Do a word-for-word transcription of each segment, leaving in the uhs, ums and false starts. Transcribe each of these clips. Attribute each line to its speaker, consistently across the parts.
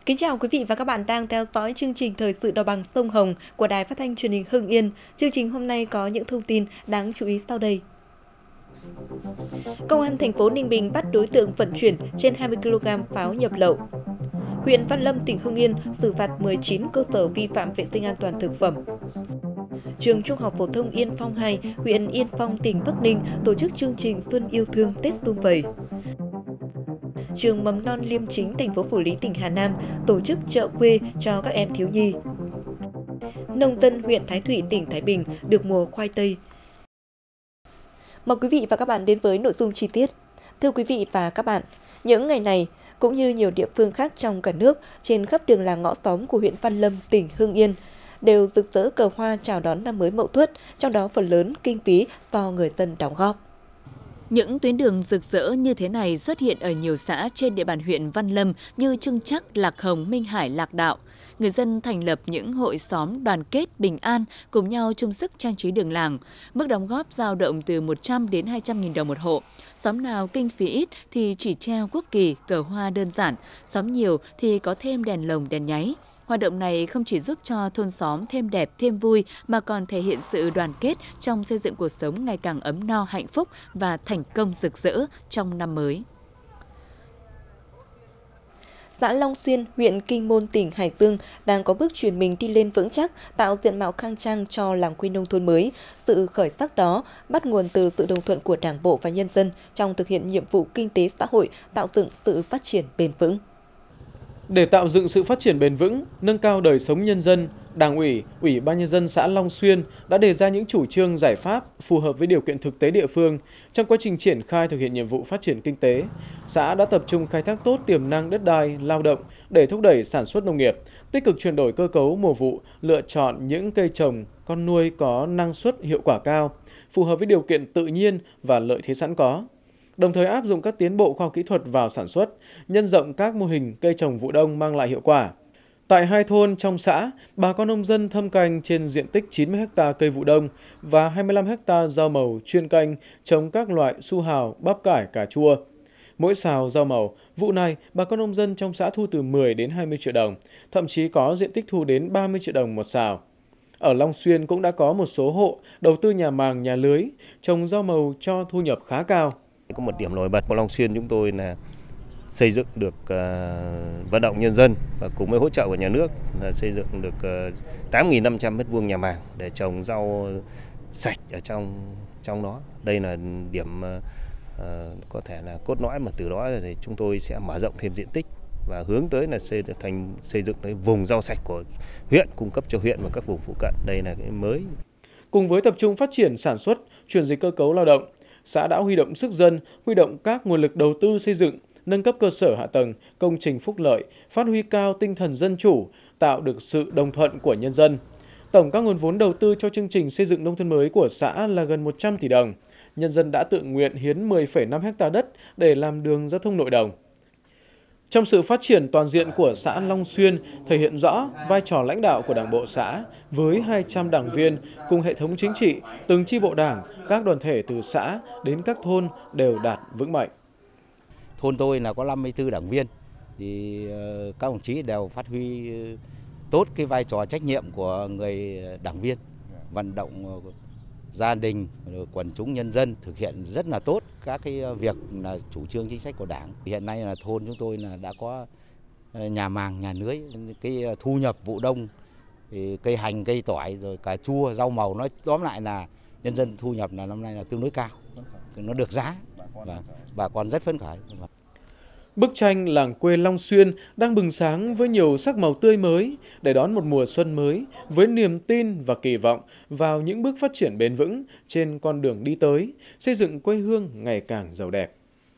Speaker 1: Kính chào quý vị và các bạn đang theo dõi chương trình Thời sự Đồng bằng sông Hồng của Đài Phát thanh Truyền hình Hưng Yên. Chương trình hôm nay có những thông tin đáng chú ý sau đây. Công an thành phố Ninh Bình bắt đối tượng vận chuyển trên hai mươi ki lô gam pháo nhập lậu. Huyện Văn Lâm, tỉnh Hưng Yên xử phạt mười chín cơ sở vi phạm vệ sinh an toàn thực phẩm. Trường Trung học phổ thông Yên Phong hai, huyện Yên Phong, tỉnh Bắc Ninh tổ chức chương trình Xuân yêu thương Tết sum vầy. Trường Mầm non Liêm Chính, thành phố Phủ Lý, tỉnh Hà Nam tổ chức chợ quê cho các em thiếu nhi. Nông dân huyện Thái Thụy, tỉnh Thái Bình được mùa khoai tây. Mời quý vị và các bạn đến với nội dung chi tiết. Thưa quý vị và các bạn, những ngày này, cũng như nhiều địa phương khác trong cả nước, trên khắp đường làng ngõ xóm của huyện Văn Lâm, tỉnh Hưng Yên, đều rực rỡ cờ hoa chào đón năm mới Mậu Tuất, trong đó phần lớn kinh phí do người dân đóng góp.
Speaker 2: Những tuyến đường rực rỡ như thế này xuất hiện ở nhiều xã trên địa bàn huyện Văn Lâm như Trưng Trắc, Lạc Hồng, Minh Hải, Lạc Đạo. Người dân thành lập những hội xóm đoàn kết bình an, cùng nhau chung sức trang trí đường làng. Mức đóng góp dao động từ một trăm đến hai trăm nghìn đồng một hộ. Xóm nào kinh phí ít thì chỉ treo quốc kỳ, cờ hoa đơn giản, xóm nhiều thì có thêm đèn lồng, đèn nháy. Hoạt động này không chỉ giúp cho thôn xóm thêm đẹp, thêm vui mà còn thể hiện sự đoàn kết trong xây dựng cuộc sống ngày càng ấm no, hạnh phúc và thành công rực rỡ trong năm mới.
Speaker 1: Xã Long Xuyên, huyện Kinh Môn, tỉnh Hải Dương đang có bước chuyển mình đi lên vững chắc, tạo diện mạo khang trang cho làng quê nông thôn mới. Sự khởi sắc đó bắt nguồn từ sự đồng thuận của Đảng bộ và nhân dân trong thực hiện nhiệm vụ kinh tế xã hội, tạo dựng sự phát triển bền vững.
Speaker 3: Để tạo dựng sự phát triển bền vững, nâng cao đời sống nhân dân, Đảng ủy, Ủy ban nhân dân xã Long Xuyên đã đề ra những chủ trương giải pháp phù hợp với điều kiện thực tế địa phương. Trong quá trình triển khai thực hiện nhiệm vụ phát triển kinh tế, xã đã tập trung khai thác tốt tiềm năng đất đai, lao động để thúc đẩy sản xuất nông nghiệp, tích cực chuyển đổi cơ cấu mùa vụ, lựa chọn những cây trồng, con nuôi có năng suất hiệu quả cao, phù hợp với điều kiện tự nhiên và lợi thế sẵn có. Đồng thời áp dụng các tiến bộ khoa học kỹ thuật vào sản xuất, nhân rộng các mô hình cây trồng vụ đông mang lại hiệu quả. Tại hai thôn trong xã, bà con nông dân thâm canh trên diện tích chín mươi héc ta cây vụ đông và hai mươi lăm héc ta rau màu chuyên canh trồng các loại su hào, bắp cải, cà chua. Mỗi sào rau màu, vụ này bà con nông dân trong xã thu từ mười đến hai mươi triệu đồng, thậm chí có diện tích thu đến ba mươi triệu đồng một sào. Ở Long Xuyên cũng đã có một số hộ đầu tư nhà màng, nhà lưới, trồng rau màu cho thu nhập khá cao.
Speaker 4: Có một điểm nổi bật của Long Xuyên chúng tôi là xây dựng được uh, vận động nhân dân và cùng với hỗ trợ của nhà nước là xây dựng được uh, tám nghìn năm trăm mét vuông nhà màng để trồng rau sạch ở trong trong đó. Đây là điểm uh, có thể là cốt lõi mà từ đó thì chúng tôi sẽ mở rộng thêm diện tích và hướng tới là xây thành xây dựng cái vùng rau sạch của huyện, cung cấp cho huyện và các vùng phụ cận. Đây là cái mới.
Speaker 3: Cùng với tập trung phát triển sản xuất, chuyển dịch cơ cấu lao động, xã đã huy động sức dân, huy động các nguồn lực đầu tư xây dựng, nâng cấp cơ sở hạ tầng, công trình phúc lợi, phát huy cao tinh thần dân chủ, tạo được sự đồng thuận của nhân dân. Tổng các nguồn vốn đầu tư cho chương trình xây dựng nông thôn mới của xã là gần một trăm tỷ đồng. Nhân dân đã tự nguyện hiến mười phẩy năm héc ta đất để làm đường giao thông nội đồng. Trong sự phát triển toàn diện của xã Long Xuyên thể hiện rõ vai trò lãnh đạo của Đảng bộ xã với hai trăm đảng viên cùng hệ thống chính trị, từng chi bộ đảng, các đoàn thể từ xã đến các thôn đều đạt vững mạnh.
Speaker 5: Thôn tôi là có năm mươi tư đảng viên, thì các đồng chí đều phát huy tốt cái vai trò trách nhiệm của người đảng viên, vận động gia đình, quần chúng nhân dân thực hiện rất là tốt các cái việc là chủ trương chính sách của Đảng. Hiện nay là thôn chúng tôi là đã có nhà màng, nhà lưới, cái thu nhập vụ đông, thì cây hành, cây tỏi, rồi cà chua, rau màu, nói tóm lại là nhân dân thu nhập là năm nay là tương đối cao, nó được giá và bà con rất phấn khởi.
Speaker 3: Bức tranh làng quê Long Xuyên đang bừng sáng với nhiều sắc màu tươi mới để đón một mùa xuân mới với niềm tin và kỳ vọng vào những bước phát triển bền vững trên con đường đi tới, xây dựng quê hương ngày càng giàu đẹp.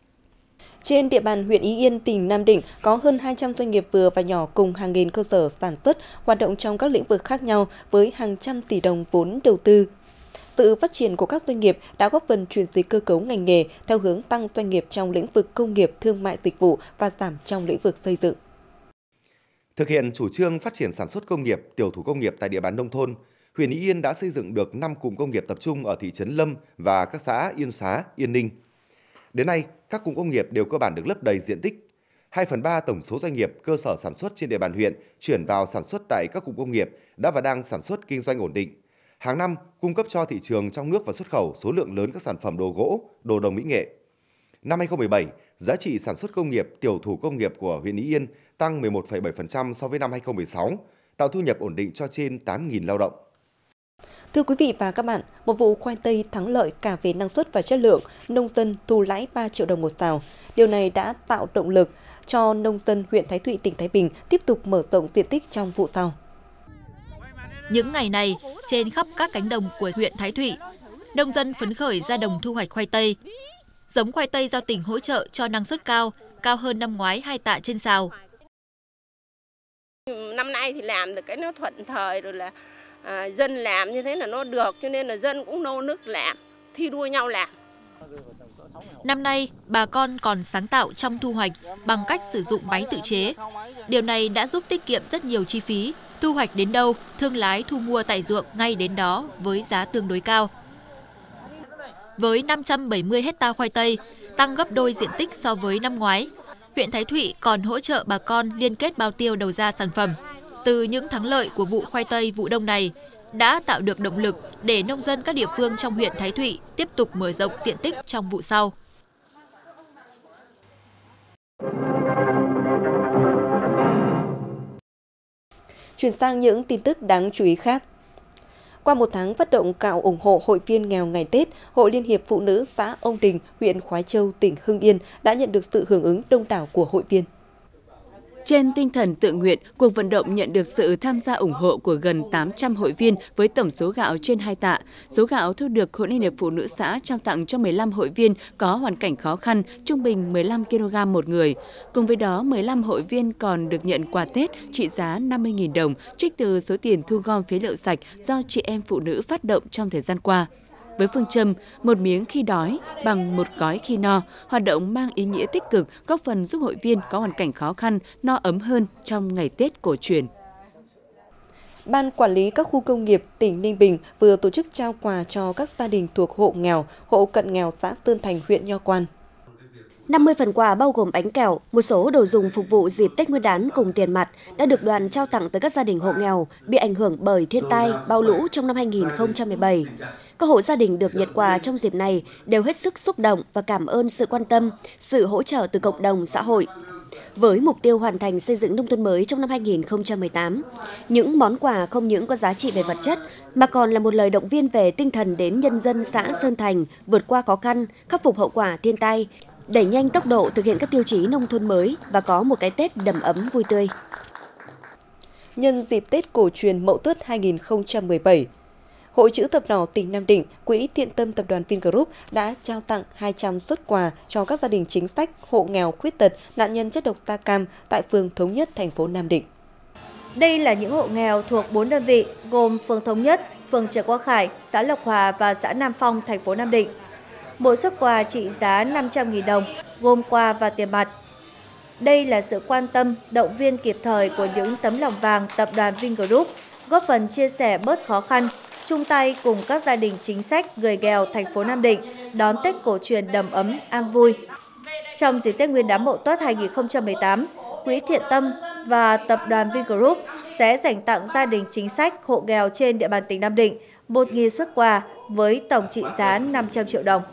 Speaker 1: Trên địa bàn huyện Ý Yên, tỉnh Nam Định có hơn hai trăm doanh nghiệp vừa và nhỏ cùng hàng nghìn cơ sở sản xuất hoạt động trong các lĩnh vực khác nhau với hàng trăm tỷ đồng vốn đầu tư. Sự phát triển của các doanh nghiệp đã góp phần chuyển dịch cơ cấu ngành nghề theo hướng tăng doanh nghiệp trong lĩnh vực công nghiệp, thương mại dịch vụ và giảm trong lĩnh vực xây dựng.
Speaker 6: Thực hiện chủ trương phát triển sản xuất công nghiệp, tiểu thủ công nghiệp tại địa bàn nông thôn, huyện Ý Yên đã xây dựng được năm cụm công nghiệp tập trung ở thị trấn Lâm và các xã Yên Xá, Yên Ninh. Đến nay, các cụm công nghiệp đều cơ bản được lấp đầy diện tích. hai phần ba tổng số doanh nghiệp, cơ sở sản xuất trên địa bàn huyện chuyển vào sản xuất tại các cụm công nghiệp đã và đang sản xuất kinh doanh ổn định. Hàng năm, cung cấp cho thị trường trong nước và xuất khẩu số lượng lớn các sản phẩm đồ gỗ, đồ đồng mỹ nghệ. Năm hai không một bảy, giá trị sản xuất công nghiệp, tiểu thủ công nghiệp của huyện Ý Yên tăng mười một phẩy bảy phần trăm so với năm hai không một sáu, tạo thu nhập ổn định cho trên tám nghìn lao động.
Speaker 1: Thưa quý vị và các bạn, một vụ khoai tây thắng lợi cả về năng suất và chất lượng, nông dân thu lãi ba triệu đồng một sào. Điều này đã tạo động lực cho nông dân huyện Thái Thụy, tỉnh Thái Bình tiếp tục mở rộng diện tích trong vụ sau.
Speaker 7: Những ngày này, trên khắp các cánh đồng của huyện Thái Thụy, nông dân phấn khởi ra đồng thu hoạch khoai tây. Giống khoai tây do tỉnh hỗ trợ cho năng suất cao, cao hơn năm ngoái hai tạ trên sào.
Speaker 8: Năm nay thì làm được cái nó thuận thời rồi là à, dân làm như thế là nó được, cho nên là dân cũng nô nức làm, thi đua nhau làm.
Speaker 7: Năm nay, bà con còn sáng tạo trong thu hoạch bằng cách sử dụng máy tự chế. Điều này đã giúp tiết kiệm rất nhiều chi phí. Thu hoạch đến đâu, thương lái thu mua tại ruộng ngay đến đó với giá tương đối cao. Với năm trăm bảy mươi héc ta khoai tây, tăng gấp đôi diện tích so với năm ngoái, huyện Thái Thụy còn hỗ trợ bà con liên kết bao tiêu đầu ra sản phẩm. Từ những thắng lợi của vụ khoai tây vụ đông này, đã tạo được động lực để nông dân các địa phương trong huyện Thái Thụy tiếp tục mở rộng diện tích trong vụ sau.
Speaker 1: Chuyển sang những tin tức đáng chú ý khác. Qua một tháng vận động gạo ủng hộ hội viên nghèo ngày Tết, Hội Liên hiệp Phụ nữ xã Ông Đình, huyện Khoái Châu, tỉnh Hưng Yên đã nhận được sự hưởng ứng đông đảo của hội viên.
Speaker 2: Trên tinh thần tự nguyện, cuộc vận động nhận được sự tham gia ủng hộ của gần tám trăm hội viên với tổng số gạo trên hai tạ. Số gạo thu được Hội Liên hiệp Phụ nữ xã trao tặng cho mười lăm hội viên có hoàn cảnh khó khăn, trung bình mười lăm ki lô gam một người. Cùng với đó, mười lăm hội viên còn được nhận quà Tết trị giá năm mươi nghìn đồng, trích từ số tiền thu gom phế liệu sạch do chị em phụ nữ phát động trong thời gian qua. Với phương châm một miếng khi đói bằng một gói khi no, hoạt động mang ý nghĩa tích cực góp phần giúp hội viên có hoàn cảnh khó khăn no ấm hơn trong ngày Tết cổ truyền.
Speaker 1: Ban Quản lý các khu công nghiệp tỉnh Ninh Bình vừa tổ chức trao quà cho các gia đình thuộc hộ nghèo, hộ cận nghèo xã Sơn Thành, huyện Nho Quan.
Speaker 9: năm mươi phần quà bao gồm bánh kẹo, một số đồ dùng phục vụ dịp Tết Nguyên đán cùng tiền mặt đã được đoàn trao tặng tới các gia đình hộ nghèo bị ảnh hưởng bởi thiên tai, bão lũ trong năm hai nghìn không trăm mười bảy. Các hộ gia đình được nhận quà trong dịp này đều hết sức xúc động và cảm ơn sự quan tâm, sự hỗ trợ từ cộng đồng xã hội. Với mục tiêu hoàn thành xây dựng nông thôn mới trong năm hai nghìn không trăm mười tám, những món quà không những có giá trị về vật chất mà còn là một lời động viên về tinh thần đến nhân dân xã Sơn Thành vượt qua khó khăn, khắc phục hậu quả thiên tai, đẩy nhanh tốc độ thực hiện các tiêu chí nông thôn mới và có một cái Tết đầm ấm vui tươi.
Speaker 1: Nhân dịp Tết cổ truyền Mậu Tuất hai nghìn không trăm mười bảy, Hội Chữ Thập Đỏ tỉnh Nam Định, Quỹ Thiện Tâm Tập đoàn Vingroup đã trao tặng hai trăm suất quà cho các gia đình chính sách, hộ nghèo, khuyết tật, nạn nhân chất độc da cam tại phường Thống Nhất, thành phố Nam Định.
Speaker 10: Đây là những hộ nghèo thuộc bốn đơn vị gồm phường Thống Nhất, phường Trần Quang Khải, xã Lộc Hòa và xã Nam Phong, thành phố Nam Định. Mỗi suất quà trị giá năm trăm nghìn đồng, gồm quà và tiền mặt. Đây là sự quan tâm, động viên kịp thời của những tấm lòng vàng Tập đoàn Vingroup, góp phần chia sẻ bớt khó khăn, chung tay cùng các gia đình chính sách, người nghèo thành phố Nam Định đón Tết cổ truyền đầm ấm, an vui. Trong dịp Tết Nguyên đán Mậu Tuất hai nghìn không trăm mười tám, Quỹ Thiện Tâm và Tập đoàn Vingroup sẽ dành tặng gia đình chính sách, hộ nghèo trên địa bàn tỉnh Nam Định một nghìn suất quà với tổng trị giá năm trăm triệu đồng.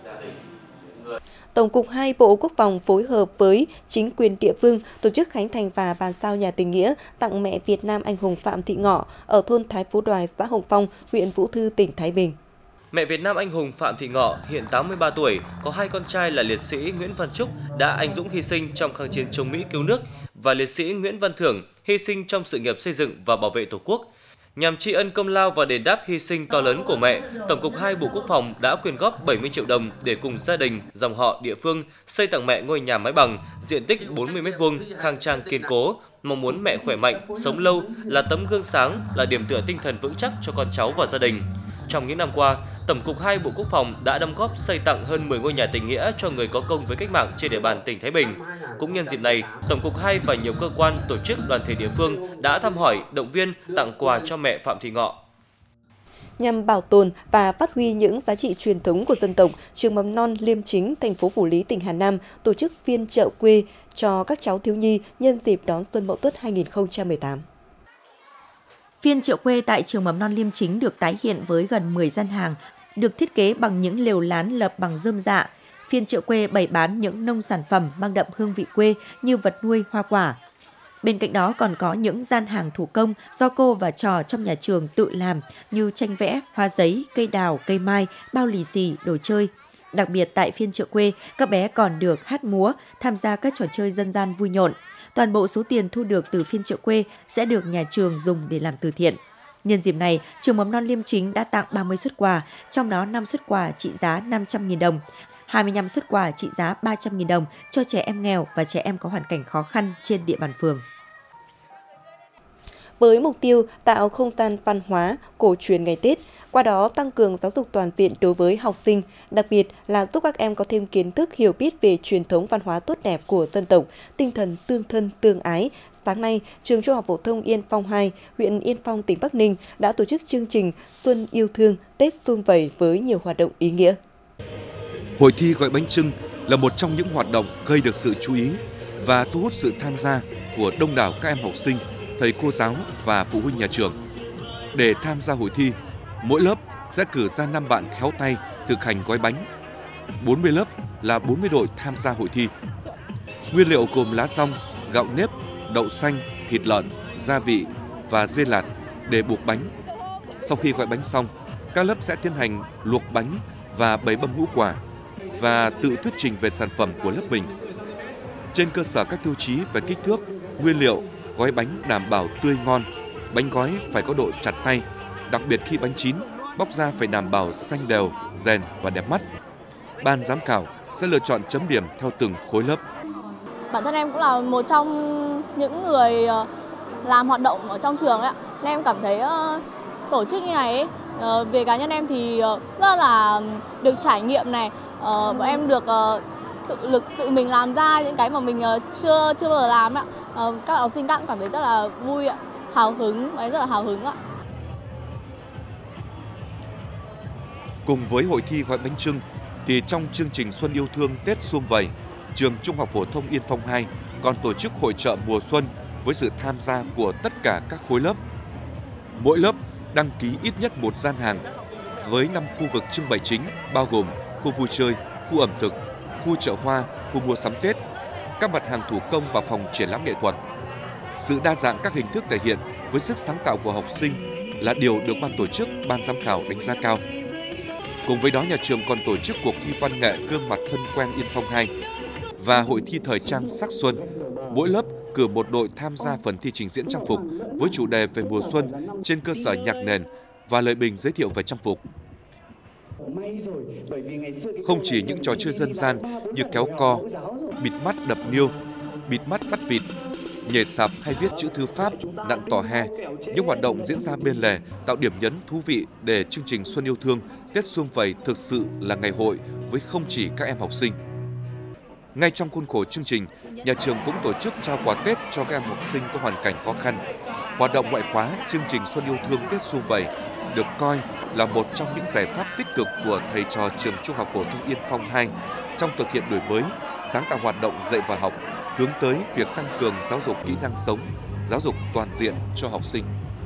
Speaker 1: Tổng cục hai Bộ Quốc phòng phối hợp với chính quyền địa phương tổ chức khánh thành và bàn giao nhà tình nghĩa tặng mẹ Việt Nam anh hùng Phạm Thị Ngọ ở thôn Thái Phú Đoài, xã Hồng Phong, huyện Vũ Thư, tỉnh Thái Bình.
Speaker 11: Mẹ Việt Nam anh hùng Phạm Thị Ngọ hiện tám mươi ba tuổi, có hai con trai là liệt sĩ Nguyễn Văn Trúc đã anh dũng hy sinh trong kháng chiến chống Mỹ cứu nước và liệt sĩ Nguyễn Văn Thưởng hy sinh trong sự nghiệp xây dựng và bảo vệ Tổ quốc. Nhằm tri ân công lao và đền đáp hy sinh to lớn của mẹ, Tổng cục hai Bộ Quốc phòng đã quyên góp bảy mươi triệu đồng để cùng gia đình, dòng họ địa phương xây tặng mẹ ngôi nhà mái bằng, diện tích bốn mươi mét vuông, khang trang kiên cố, mong muốn mẹ khỏe mạnh, sống lâu, là tấm gương sáng, là điểm tựa tinh thần vững chắc cho con cháu và gia đình. Trong những năm qua, Tổng cục hai Bộ Quốc phòng đã đóng góp xây tặng hơn mười ngôi nhà tình nghĩa cho người có công với cách mạng trên địa bàn tỉnh Thái Bình. Cũng nhân dịp này, Tổng cục hai và nhiều cơ quan, tổ chức, đoàn thể địa phương đã thăm hỏi, động viên, tặng quà cho mẹ Phạm Thị Ngọ.
Speaker 1: Nhằm bảo tồn và phát huy những giá trị truyền thống của dân tộc, trường mầm non Liêm Chính, thành phố Phủ Lý, tỉnh Hà Nam tổ chức phiên chợ quê cho các cháu thiếu nhi nhân dịp đón Xuân Mậu Tuất hai nghìn không trăm mười tám.
Speaker 12: Phiên chợ quê tại trường mầm non Liêm Chính được tái hiện với gần mười gian hàng, được thiết kế bằng những lều lán lợp bằng rơm rạ. Phiên chợ quê bày bán những nông sản phẩm mang đậm hương vị quê như vật nuôi, hoa quả. Bên cạnh đó còn có những gian hàng thủ công do cô và trò trong nhà trường tự làm như tranh vẽ, hoa giấy, cây đào, cây mai, bao lì xì, đồ chơi. Đặc biệt tại phiên chợ quê, các bé còn được hát múa, tham gia các trò chơi dân gian vui nhộn. Toàn bộ số tiền thu được từ phiên chợ quê sẽ được nhà trường dùng để làm từ thiện. Nhân dịp này, trường mầm non Liêm Chính đã tặng ba mươi suất quà, trong đó năm suất quà trị giá năm trăm nghìn đồng, hai mươi lăm suất quà trị giá ba trăm nghìn đồng cho trẻ em nghèo và trẻ em có hoàn cảnh khó khăn trên địa bàn phường.
Speaker 1: Với mục tiêu tạo không gian văn hóa, cổ truyền ngày Tết, qua đó tăng cường giáo dục toàn diện đối với học sinh, đặc biệt là giúp các em có thêm kiến thức hiểu biết về truyền thống văn hóa tốt đẹp của dân tộc, tinh thần tương thân tương ái. Sáng nay, trường Trung học phổ thông Yên Phong hai, huyện Yên Phong, tỉnh Bắc Ninh đã tổ chức chương trình Xuân yêu thương, Tết sum vầy với nhiều hoạt động ý nghĩa.
Speaker 13: Hội thi gói bánh chưng là một trong những hoạt động gây được sự chú ý và thu hút sự tham gia của đông đảo các em học sinh, thầy cô giáo và phụ huynh nhà trường. Để tham gia hội thi, mỗi lớp sẽ cử ra năm bạn khéo tay thực hành gói bánh. bốn mươi lớp là bốn mươi đội tham gia hội thi. Nguyên liệu gồm lá dong, gạo nếp, đậu xanh, thịt lợn, gia vị và dê lạt để buộc bánh. Sau khi gói bánh xong, các lớp sẽ tiến hành luộc bánh và bày mâm ngũ quả và tự thuyết trình về sản phẩm của lớp mình. Trên cơ sở các tiêu chí về kích thước, nguyên liệu, gói bánh đảm bảo tươi ngon, bánh gói phải có độ chặt tay, đặc biệt khi bánh chín, bóc ra phải đảm bảo xanh đều, rền và đẹp mắt. Ban giám khảo sẽ lựa chọn chấm điểm theo từng khối lớp.
Speaker 14: Bản thân em cũng là một trong những người làm hoạt động ở trong trường ấy, nên em cảm thấy tổ chức như này ấy, về cá nhân em thì rất là được trải nghiệm này, bọn em được tự lực tự mình làm ra những cái mà mình chưa chưa bao giờ làm ạ. Các học sinh các cũng cảm thấy rất là vui ạ, hào hứng, rất là hào hứng ạ.
Speaker 13: Cùng với hội thi gói bánh chưng thì trong chương trình Xuân yêu thương Tết sum vầy, trường Trung học phổ thông Yên Phong hai còn tổ chức hội chợ mùa xuân với sự tham gia của tất cả các khối lớp. Mỗi lớp đăng ký ít nhất một gian hàng với năm khu vực trưng bày chính bao gồm khu vui chơi, khu ẩm thực, khu chợ hoa, khu mua sắm Tết, các mặt hàng thủ công và phòng triển lãm nghệ thuật. Sự đa dạng các hình thức thể hiện với sức sáng tạo của học sinh là điều được ban tổ chức, ban giám khảo đánh giá cao. Cùng với đó, nhà trường còn tổ chức cuộc thi văn nghệ gương mặt thân quen Yên Phong hai và hội thi thời trang sắc xuân. Mỗi lớp cử một đội tham gia phần thi trình diễn trang phục với chủ đề về mùa xuân trên cơ sở nhạc nền và lời bình giới thiệu về trang phục. Không chỉ những trò chơi dân gian như kéo co, bịt mắt đập niêu, bịt mắt bắt vịt, nhảy sạp hay viết chữ thư pháp, nặn tò he, những hoạt động diễn ra bên lề tạo điểm nhấn thú vị để chương trình Xuân yêu thương Tết sum vầy thực sự là ngày hội với không chỉ các em học sinh. Ngay trong khuôn khổ chương trình, nhà trường cũng tổ chức trao quà Tết cho các em học sinh có hoàn cảnh khó khăn. Hoạt động ngoại khóa chương trình Xuân yêu thương Tết sum vầy được coi là một trong những giải pháp tích cực của thầy trò trường Trung học phổ thông Yên Phong hai trong thực hiện đổi mới, sáng tạo hoạt động dạy và học, hướng tới việc tăng cường giáo dục kỹ năng sống, giáo dục toàn diện cho học sinh.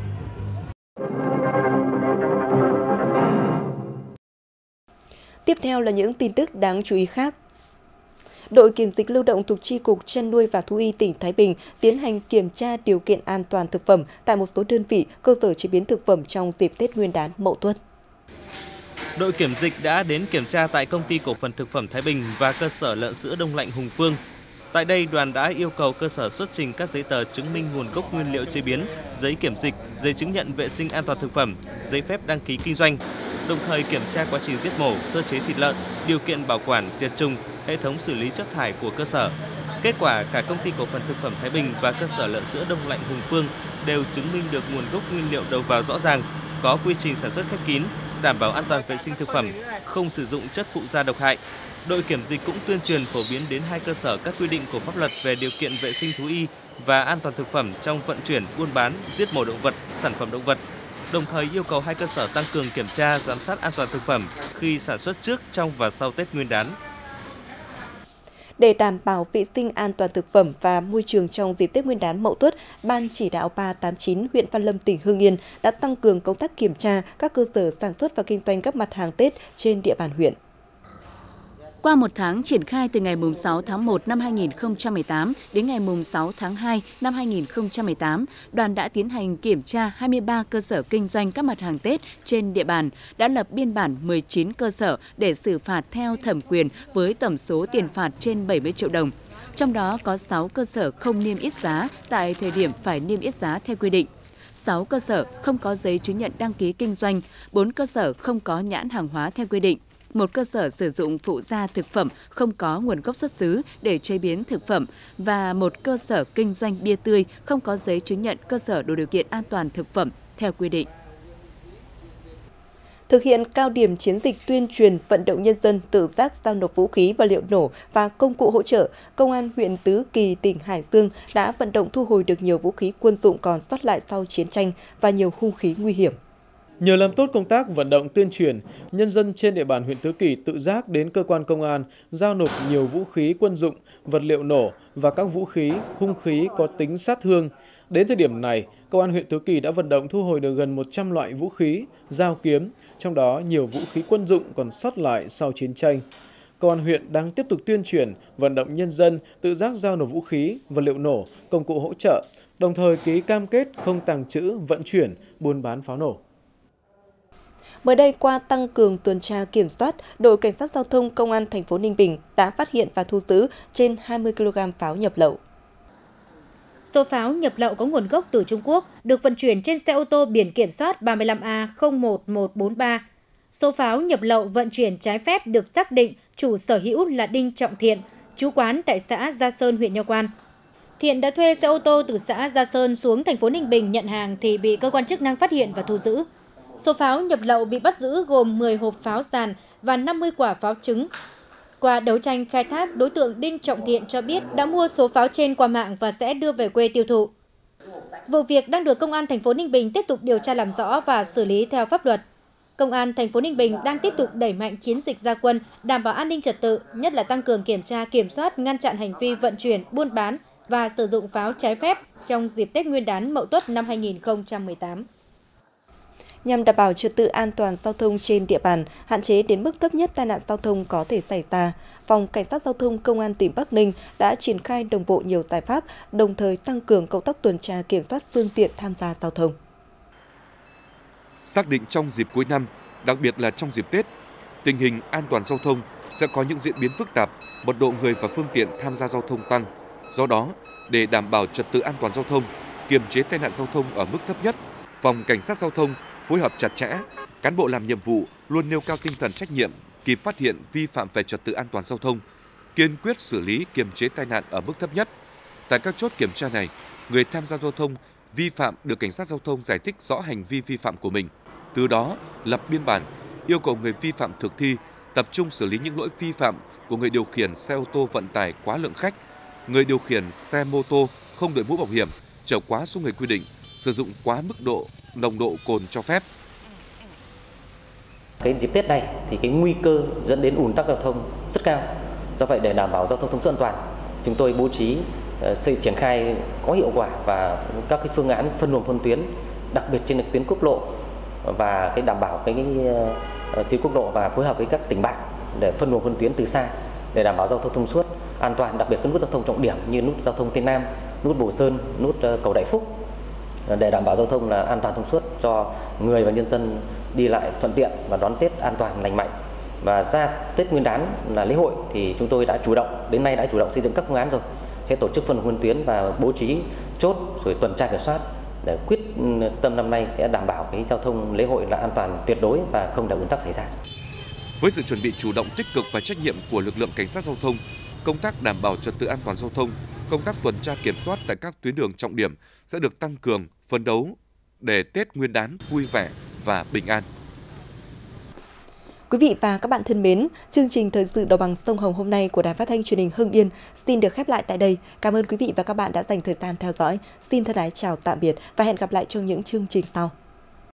Speaker 1: Tiếp theo là những tin tức đáng chú ý khác. Đội kiểm dịch lưu động thuộc Chi cục Chăn nuôi và Thú y tỉnh Thái Bình tiến hành kiểm tra điều kiện an toàn thực phẩm tại một số đơn vị, cơ sở chế biến thực phẩm trong dịp Tết Nguyên đán Mậu Tuất.
Speaker 15: Đội kiểm dịch đã đến kiểm tra tại Công ty Cổ phần Thực phẩm Thái Bình và cơ sở lợn sữa đông lạnh Hùng Phương. Tại đây, đoàn đã yêu cầu cơ sở xuất trình các giấy tờ chứng minh nguồn gốc nguyên liệu chế biến, giấy kiểm dịch, giấy chứng nhận vệ sinh an toàn thực phẩm, giấy phép đăng ký kinh doanh, đồng thời kiểm tra quá trình giết mổ, sơ chế thịt lợn, điều kiện bảo quản, tiệt trùng, hệ thống xử lý chất thải của cơ sở. Kết quả, cả Công ty Cổ phần Thực phẩm Thái Bình và cơ sở lợn sữa đông lạnh Hùng Phương đều chứng minh được nguồn gốc nguyên liệu đầu vào rõ ràng, có quy trình sản xuất khép kín, đảm bảo an toàn vệ sinh thực phẩm, không sử dụng chất phụ gia độc hại. Đội kiểm dịch cũng tuyên truyền phổ biến đến hai cơ sở các quy định của pháp luật về điều kiện vệ sinh thú y và an toàn thực phẩm trong vận chuyển, buôn bán, giết mổ động vật, sản phẩm động vật. đồng thời yêu cầu hai cơ sở tăng cường kiểm tra, giám sát an toàn thực phẩm khi sản xuất trước, trong và sau Tết Nguyên đán.
Speaker 1: Để đảm bảo vệ sinh an toàn thực phẩm và môi trường trong dịp Tết Nguyên đán Mậu Tuất, Ban chỉ đạo ba tám chín huyện Văn Lâm, tỉnh Hưng Yên đã tăng cường công tác kiểm tra các cơ sở sản xuất và kinh doanh các mặt hàng Tết trên địa bàn huyện.
Speaker 2: Qua một tháng triển khai từ ngày sáu tháng một năm hai nghìn không trăm mười tám đến ngày sáu tháng hai năm hai nghìn không trăm mười tám, đoàn đã tiến hành kiểm tra hai mươi ba cơ sở kinh doanh các mặt hàng Tết trên địa bàn, đã lập biên bản mười chín cơ sở để xử phạt theo thẩm quyền với tổng số tiền phạt trên bảy mươi triệu đồng. Trong đó có sáu cơ sở không niêm yết giá tại thời điểm phải niêm yết giá theo quy định. sáu cơ sở không có giấy chứng nhận đăng ký kinh doanh, bốn cơ sở không có nhãn hàng hóa theo quy định. Một cơ sở sử dụng phụ gia thực phẩm không có nguồn gốc xuất xứ để chế biến thực phẩm và một cơ sở kinh doanh bia tươi không có giấy chứng nhận cơ sở đủ điều kiện an toàn thực phẩm theo quy định.
Speaker 1: Thực hiện cao điểm chiến dịch tuyên truyền vận động nhân dân tự giác giao nộp vũ khí vật liệu nổ và công cụ hỗ trợ, Công an huyện Tứ Kỳ, tỉnh Hải Dương đã vận động thu hồi được nhiều vũ khí quân dụng còn sót lại sau chiến tranh và nhiều hung khí nguy hiểm.
Speaker 3: Nhờ làm tốt công tác vận động tuyên truyền, nhân dân trên địa bàn huyện Tứ Kỳ tự giác đến cơ quan công an giao nộp nhiều vũ khí quân dụng, vật liệu nổ và các vũ khí, hung khí có tính sát thương. Đến thời điểm này, Công an huyện Tứ Kỳ đã vận động thu hồi được gần một trăm loại vũ khí, dao kiếm, trong đó nhiều vũ khí quân dụng còn sót lại sau chiến tranh. Công an huyện đang tiếp tục tuyên truyền, vận động nhân dân tự giác giao nộp vũ khí, vật liệu nổ, công cụ hỗ trợ, đồng thời ký cam kết không tàng trữ, vận chuyển, buôn bán pháo nổ.
Speaker 1: Mới đây, qua tăng cường tuần tra kiểm soát, đội cảnh sát giao thông Công an thành phố Ninh Bình đã phát hiện và thu giữ trên hai mươi ki lô gam pháo nhập lậu.
Speaker 10: Số pháo nhập lậu có nguồn gốc từ Trung Quốc được vận chuyển trên xe ô tô biển kiểm soát ba mươi lăm A không một một bốn ba. Số pháo nhập lậu vận chuyển trái phép được xác định chủ sở hữu là Đinh Trọng Thiện, trú quán tại xã Gia Sơn, huyện Nho Quan. Thiện đã thuê xe ô tô từ xã Gia Sơn xuống thành phố Ninh Bình nhận hàng thì bị cơ quan chức năng phát hiện và thu giữ. Số pháo nhập lậu bị bắt giữ gồm mười hộp pháo giàn và năm mươi quả pháo trứng. Qua đấu tranh khai thác, đối tượng Đinh Trọng Thiện cho biết đã mua số pháo trên qua mạng và sẽ đưa về quê tiêu thụ. Vụ việc đang được Công an thành phố Ninh Bình tiếp tục điều tra làm rõ và xử lý theo pháp luật. Công an thành phố Ninh Bình đang tiếp tục đẩy mạnh chiến dịch ra quân, đảm bảo an ninh trật tự, nhất là tăng cường kiểm tra, kiểm soát, ngăn chặn hành vi vận chuyển, buôn bán và sử dụng pháo trái phép trong dịp Tết Nguyên đán Mậu Tuất năm hai nghìn không trăm mười tám.
Speaker 1: Nhằm đảm bảo trật tự an toàn giao thông trên địa bàn, hạn chế đến mức thấp nhất tai nạn giao thông có thể xảy ra, Phòng Cảnh sát Giao thông Công an tỉnh Bắc Ninh đã triển khai đồng bộ nhiều giải pháp, đồng thời tăng cường công tác tuần tra kiểm soát phương tiện tham gia giao thông.
Speaker 13: Xác định trong dịp cuối năm, đặc biệt là trong dịp Tết, tình hình an toàn giao thông sẽ có những diễn biến phức tạp, mật độ người và phương tiện tham gia giao thông tăng. Do đó, để đảm bảo trật tự an toàn giao thông, kiềm chế tai nạn giao thông ở mức thấp nhất, Phòng Cảnh sát Giao thông phối hợp chặt chẽ, cán bộ làm nhiệm vụ luôn nêu cao tinh thần trách nhiệm, kịp phát hiện vi phạm về trật tự an toàn giao thông, kiên quyết xử lý kiềm chế tai nạn ở mức thấp nhất. Tại các chốt kiểm tra này, người tham gia giao thông vi phạm được cảnh sát giao thông giải thích rõ hành vi vi phạm của mình, từ đó lập biên bản, yêu cầu người vi phạm thực thi, tập trung xử lý những lỗi vi phạm của người điều khiển xe ô tô vận tải quá lượng khách, người điều khiển xe mô tô không đội mũ bảo hiểm, chở quá số người quy định, sử dụng quá mức độ nồng độ cồn cho phép.
Speaker 16: Cái dịp Tết này thì cái nguy cơ dẫn đến ùn tắc giao thông rất cao. Do vậy để đảm bảo giao thông thông suốt an toàn, chúng tôi bố trí xây triển khai có hiệu quả và các cái phương án phân luồng phân tuyến, đặc biệt trên tuyến quốc lộ và cái đảm bảo cái, cái tuyến quốc lộ và phối hợp với các tỉnh bạn để phân luồng phân tuyến từ xa để đảm bảo giao thông thông suốt an toàn, đặc biệt các nút giao thông trọng điểm như nút giao thông Tây Nam, nút Bồ Sơn, nút cầu Đại Phúc, để đảm bảo giao thông là an toàn thông suốt cho người và nhân dân đi lại thuận tiện và đón Tết an toàn lành mạnh. Và ra Tết Nguyên đán là lễ hội thì chúng tôi đã chủ động, đến nay đã chủ động xây dựng các phương án rồi, sẽ tổ chức phân luồng phân tuyến và bố trí chốt rồi tuần tra kiểm soát để quyết tâm năm nay sẽ đảm bảo cái giao thông lễ hội là an toàn tuyệt đối và không để ùn tắc xảy ra.
Speaker 13: Với sự chuẩn bị chủ động, tích cực và trách nhiệm của lực lượng cảnh sát giao thông, công tác đảm bảo trật tự an toàn giao thông, công tác tuần tra kiểm soát tại các tuyến đường trọng điểm sẽ được tăng cường, phấn đấu để Tết Nguyên đán vui vẻ và bình an.
Speaker 1: Quý vị và các bạn thân mến, chương trình Thời sự Đồng bằng sông Hồng hôm nay của Đài Phát thanh Truyền hình Hưng Yên xin được khép lại tại đây. Cảm ơn quý vị và các bạn đã dành thời gian theo dõi. Xin thân ái chào tạm biệt và hẹn gặp lại trong những chương trình sau.